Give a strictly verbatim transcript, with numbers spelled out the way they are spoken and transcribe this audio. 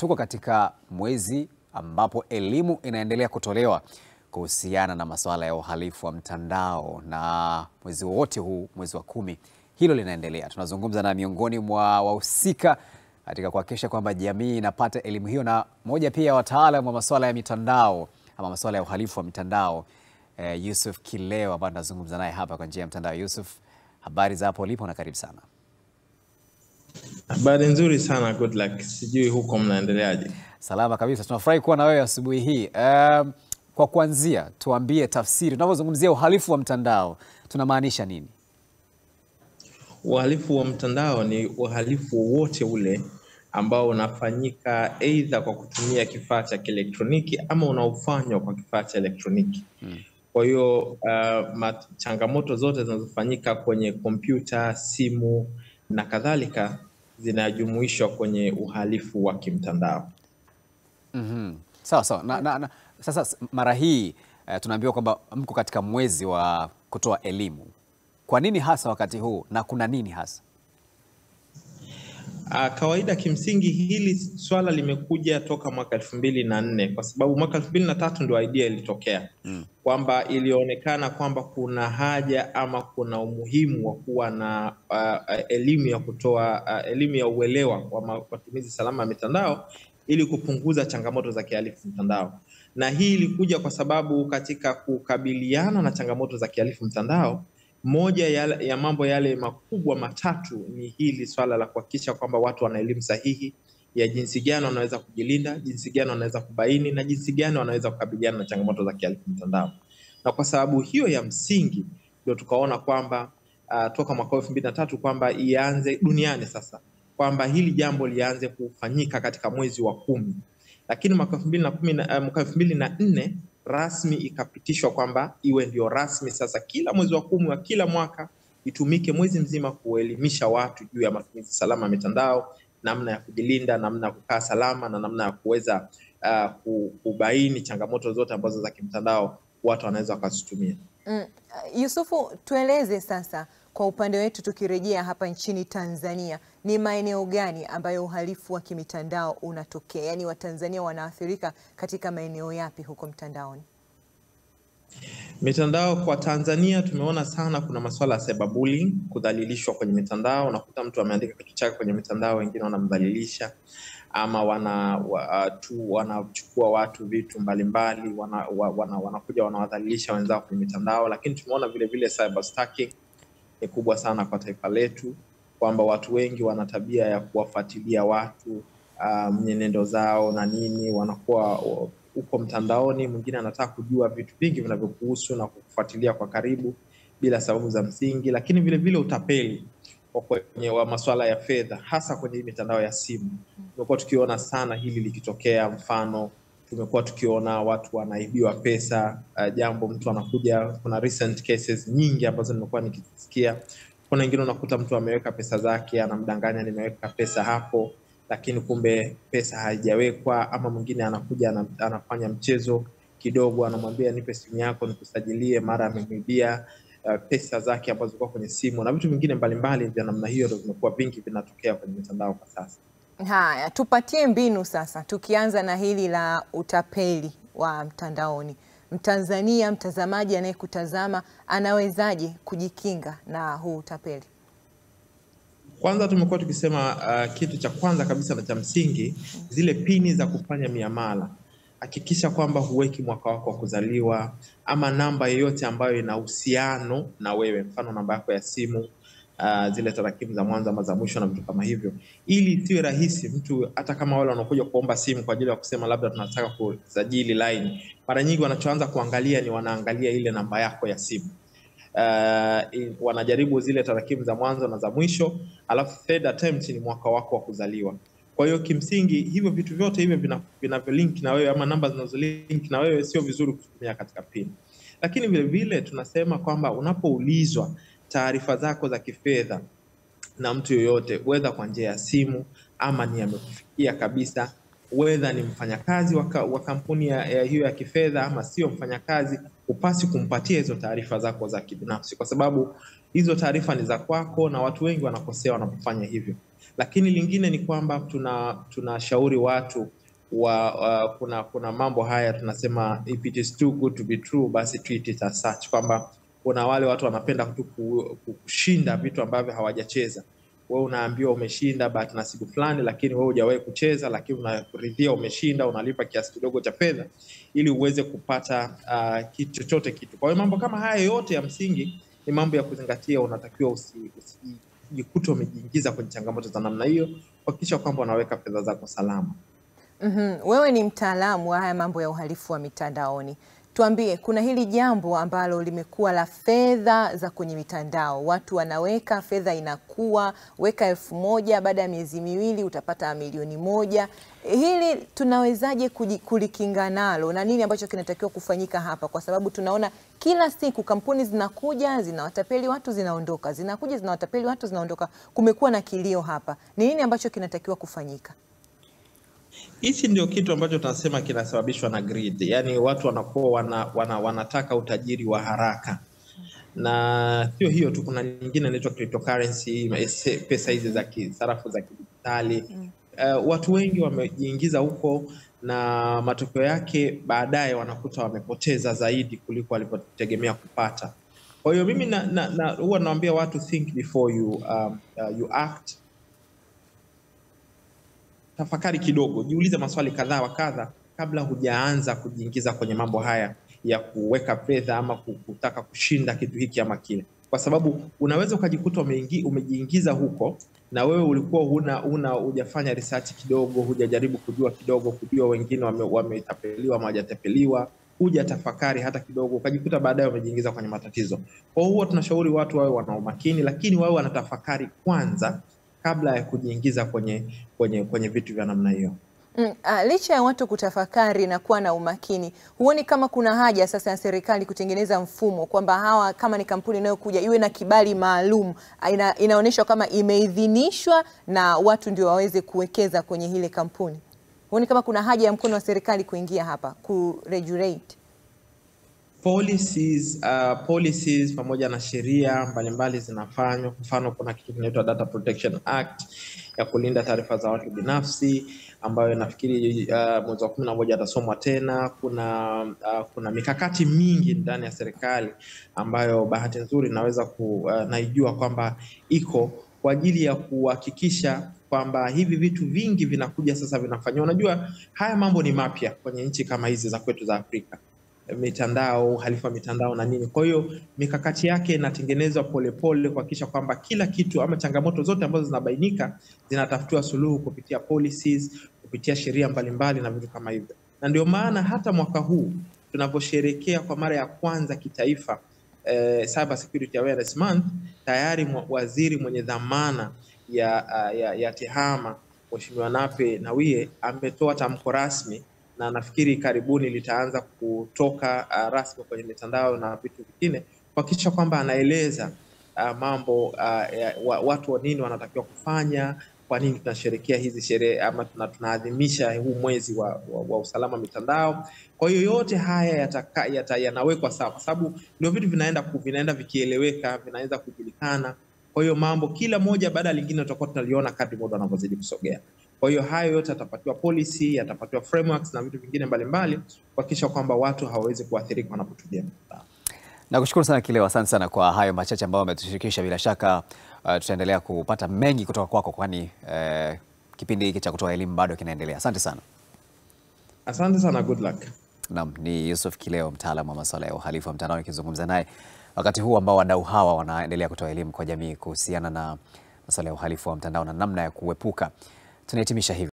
tuko katika mwezi ambapo elimu inaendelea kutolewa kuhusiana na masuala ya uhalifu wa mtandao, na mwezi wote huu, mwezi wa kumi, hilo linaendelea. Tunazungumza na miongoni mwa wahusika katika kuhakikisha kwamba jamii inapata elimu hiyo, na moja pia ya wataalamu wa masuala ya mitandao ama masuala ya uhalifu wa mitandao, eh, Yusuph Kileo, ambaye tunazungumza naye hapa kwa njia ya mtandao. Yusuph, habari za hapo ulipo na karibu sana. Habari nzuri sana, good luck. Sijui huko mnaendeleaje? Salama kabisa. Tunafurahi kuwa na wewe asubuhi hii. Um, kwa kuanzia tuambie tafsiri, tunapozungumzia uhalifu wa mtandao tunamaanisha nini? Uhalifu wa mtandao ni uhalifu wote ule ambao unafanyika aidha kwa kutumia kifaa cha kielektroniki ama unaofanywa kwa kifaa cha elektroniki. Hmm. Kwa hiyo uh, changamoto zote zinazofanyika kwenye kompyuta, simu na kadhalika zinajumuishwa kwenye uhalifu wa kimtandao. Mhm. Sawa sawa. Na, na, na sasa mara hii uh, tunaambiwa kwamba mko katika mwezi wa kutoa elimu. Kwa nini hasa wakati huu na kuna nini hasa? Uh, kawaida kimsingi hili swala limekuja toka mwaka elfu mbili na nne, kwa sababu mwaka elfu mbili na tatu ndio idea ilitokea. Mm. Kwamba ilionekana kwamba kuna haja ama kuna umuhimu wa kuwa na uh, elimu ya kutoa uh, elimu ya uelewa wa matumizi salama ya mitandao ili kupunguza changamoto za kihalifu mtandao. Na hii ilikuja kwa sababu katika kukabiliana na changamoto za kihalifu mtandao, moja ya, ya mambo yale makubwa matatu ni hili swala la kuhakikisha kwamba watu wana elimu sahihi ya jinsi gani wanaweza kujilinda, jinsi gani wanaweza kubaini na jinsi gani wanaweza kukabiliana na changamoto za kihalifu mtandao. Na kwa sababu hiyo ya msingi ndio tukaona kwamba uh, toka mwaka elfu mbili na tatu kwamba ianze duniani sasa, kwamba hili jambo lianze kufanyika katika mwezi wa kumi. Lakini mwaka elfu mbili na nne rasmi ikapitishwa kwamba iwe ndio rasmi sasa kila mwezi wa kumi wa kila mwaka itumike mwezi mzima kuelimisha watu juu ya matumizi salama ya mitandao, namna ya kujilinda, namna ya kukaa salama na namna ya kuweza uh, kubaini changamoto zote ambazo za kimtandao watu wanaweza wakazitumia. Mm. Yusufu, tueleze sasa kwa upande wetu, tukirejea hapa nchini Tanzania, ni maeneo gani ambayo uhalifu wa kimitandao unatokea? Yaani Watanzania wanaathirika katika maeneo yapi huko mtandaoni? Mitandao kwa Tanzania tumeona sana kuna masuala ya cyberbullying, kudhalilishwa kwenye mitandao. Unakuta mtu ameandika kitu chake kwenye mitandao, wengine wanamdhalilisha ama wana wa, tu wanachukua watu vitu mbalimbali, wana, wana, wanakuja wanawadhalilisha wenzao kwenye mitandao. Lakini tumeona vile vile cyber stalking ni kubwa sana kwa taifa letu, kwamba watu wengi wana tabia ya kuwafuatilia watu uh, mwenendo zao na nini, wanakuwa uko mtandaoni, mwingine anataka kujua vitu vingi vinavyokuhusu na kukufuatilia kwa karibu bila sababu za msingi. Lakini vile vile utapeli kwenye wa masuala ya fedha, hasa kwenye mitandao ya simu. Tumekuwa tukiona sana hili likitokea. Mfano, tumekuwa tukiona watu wanaibiwa pesa, uh, jambo mtu anakuja, kuna recent cases nyingi ambazo nimekuwa nikisikia. Kuna wengine unakuta mtu ameweka pesa zake, anamdanganya nimeweka pesa hapo, lakini kumbe pesa haijawekwa. Ama mwingine anakuja anafanya mchezo kidogo, anamwambia nipe simu yako nikusajilie, mara amemwibia uh, pesa zake ambazo zilikuwa kwenye simu, na vitu vingine mbalimbali vya namna hiyo ndio vimekuwa vingi vinatokea kwenye mitandao kwa sasa. Haya, tupatie mbinu sasa, tukianza na hili la utapeli wa mtandaoni. Mtanzania, mtazamaji anayekutazama, anawezaje kujikinga na huu utapeli? Kwanza tumekuwa tukisema uh, kitu cha kwanza kabisa na cha msingi, zile pini za kufanya miamala. Hakikisha kwamba huweki mwaka wako wa kuzaliwa ama namba yoyote ambayo ina uhusiano na wewe, mfano namba yako ya simu, uh, zile tarakimu za mwanzo ama za mwisho na vitu kama hivyo, ili isiwe rahisi mtu, hata kama wale wanakuja kuomba simu kwa ajili ya kusema labda tunataka kusajili line, mara nyingi wanachoanza kuangalia ni wanaangalia ile namba yako ya simu. Uh, wanajaribu zile tarakimu za mwanzo na za mwisho, alafu third attempt ni mwaka wako wa kuzaliwa. Kwa hiyo kimsingi hivyo vitu vyote hivyo vinavyo link na wewe ama namba zinazo link na wewe sio vizuri kutumia katika pin. Lakini vile vile tunasema kwamba unapoulizwa taarifa zako za kifedha na mtu yoyote, whether kwa njia ya simu ama ni amekufikia kabisa, whether ni mfanyakazi wa kampuni ya, ya hiyo ya kifedha ama sio mfanyakazi, upasi kumpatia hizo taarifa zako za kibinafsi, kwa sababu hizo taarifa ni za kwako na watu wengi wanakosea wanapofanya hivyo. Lakini lingine ni kwamba tuna tunashauri watu wa uh, kuna kuna mambo haya tunasema if it is too good to be true, basi treat it as such, kwamba kuna wale watu wanapenda tu kushinda vitu ambavyo hawajacheza. Wewe unaambiwa umeshinda bahati nasibu fulani, lakini wewe hujawahi kucheza, lakini unaridhia umeshinda, unalipa kiasi kidogo cha fedha ili uweze kupata uh, kitu chochote kitu. Kwa hiyo mambo kama haya yote ya msingi ni mambo ya kuzingatia. Unatakiwa usijikute umejiingiza kwenye changamoto za namna hiyo, kuhakikisha kwamba unaweka fedha zako salama. Mm-hmm. Wewe ni mtaalamu wa haya mambo ya uhalifu wa mitandaoni. Tuambie, kuna hili jambo ambalo limekuwa la fedha za kwenye mitandao. Watu wanaweka fedha, inakuwa weka elfu moja, baada ya miezi miwili utapata milioni moja. Hili tunawezaje kulikinga nalo, na nini ambacho kinatakiwa kufanyika hapa? Kwa sababu tunaona kila siku kampuni zinakuja, zinawatapeli watu, zinaondoka, zinakuja, zinawatapeli watu, zinaondoka. Kumekuwa na kilio hapa. Ni nini ambacho kinatakiwa kufanyika? Hichi ndio kitu ambacho tunasema kinasababishwa na greed. Yaani watu wanakuwa wana, wana, wanataka utajiri wa haraka. Na sio hiyo tu, kuna nyingine inaitwa cryptocurrency, pesa hizi za sarafu za kidijitali. Mm. Uh, watu wengi wamejiingiza huko na matokeo yake baadaye wanakuta wamepoteza zaidi kuliko walipotegemea kupata. Kwa hiyo mimi na, na, na huwa naambia watu think before you um, uh, you act. Tafakari kidogo, jiulize maswali kadhaa wa kadha kabla hujaanza kujiingiza kwenye mambo haya ya kuweka fedha ama kutaka kushinda kitu hiki ama kile. Kwa sababu unaweza ukajikuta umejiingiza huko na wewe ulikuwa huna una hujafanya research kidogo, hujajaribu kujua kidogo, kujua wengine wametapeliwa ama hawajatapeliwa, hujatafakari hata kidogo, ukajikuta baadaye umejiingiza kwenye matatizo. Kwa hiyo tunashauri watu wawe wana umakini, lakini wawe wanatafakari kwanza kabla ya kujiingiza kwenye kwenye kwenye vitu vya namna hiyo. Mm, uh, licha ya watu kutafakari na kuwa na umakini, huoni kama kuna haja sasa ya serikali kutengeneza mfumo kwamba hawa kama ni kampuni inayokuja iwe na kibali maalum, ina, inaonyeshwa kama imeidhinishwa na watu ndio waweze kuwekeza kwenye ile kampuni? Huoni kama kuna haja ya mkono wa serikali kuingia hapa kuregulate? Policies, uh, policies pamoja na sheria mbalimbali zinafanywa. Mfano, kuna kitu kinaitwa Data Protection Act ya kulinda taarifa za watu binafsi, ambayo nafikiri uh, mwezi wa kumi na moja atasomwa tena. Kuna uh, kuna mikakati mingi ndani ya serikali ambayo bahati nzuri naweza ku uh, naijua kwamba iko kwa ajili ya kuhakikisha kwamba hivi vitu vingi vinakuja sasa vinafanywa. Unajua haya mambo ni mapya kwenye nchi kama hizi za kwetu za Afrika, mitandao, uhalifu wa mitandao na nini. Kwa hiyo mikakati yake inatengenezwa polepole kuhakikisha kwamba kila kitu ama changamoto zote ambazo zinabainika zinatafutiwa suluhu kupitia policies, kupitia sheria mbalimbali na vitu kama hivyo. Na ndio maana hata mwaka huu tunaposherehekea kwa mara ya kwanza kitaifa eh, Cybersecurity Awareness Month, tayari waziri mwenye dhamana ya, ya, ya tehama Mheshimiwa Nape Nnauye ametoa tamko rasmi, na nafikiri karibuni litaanza kutoka uh, rasmi kwenye mitandao na vitu vingine, kuhakikisha kwamba anaeleza uh, mambo uh, ya, watu wa nini wanatakiwa kufanya, kwa nini tunasherehekea hizi sherehe ama tunaadhimisha huu mwezi wa, wa, wa usalama mitandao. Kwa hiyo yote haya yataka, yata, yanawekwa sawa, kwa sababu ndio vitu vinaenda vinaenda vikieleweka, vinaanza kujulikana. Kwa hiyo mambo kila moja baada ya lingine tutakuwa tunaliona kadri muda unavyozidi kusogea. Kwa hiyo hayo yote yatapatiwa policy, yatapatiwa frameworks na vitu vingine mbalimbali kuhakikisha kwamba watu hawawezi kuathirika wanapotumia mitandao. Nakushukuru sana Kileo, asante sana kwa hayo machache ambayo umetushirikisha. Bila shaka uh, tutaendelea kupata mengi kutoka kwako, kwani uh, kipindi hiki cha kutoa elimu bado kinaendelea. Asante sana. Asante sana, good luck. Naam, ni Yusuph Kileo, mtaalamu wa masuala ya uhalifu wa mtandao, nikizungumza naye wakati huu ambao wadau hawa wanaendelea kutoa elimu kwa jamii kuhusiana na masuala ya uhalifu wa mtandao na namna ya kuepuka. Tunahitimisha hivi.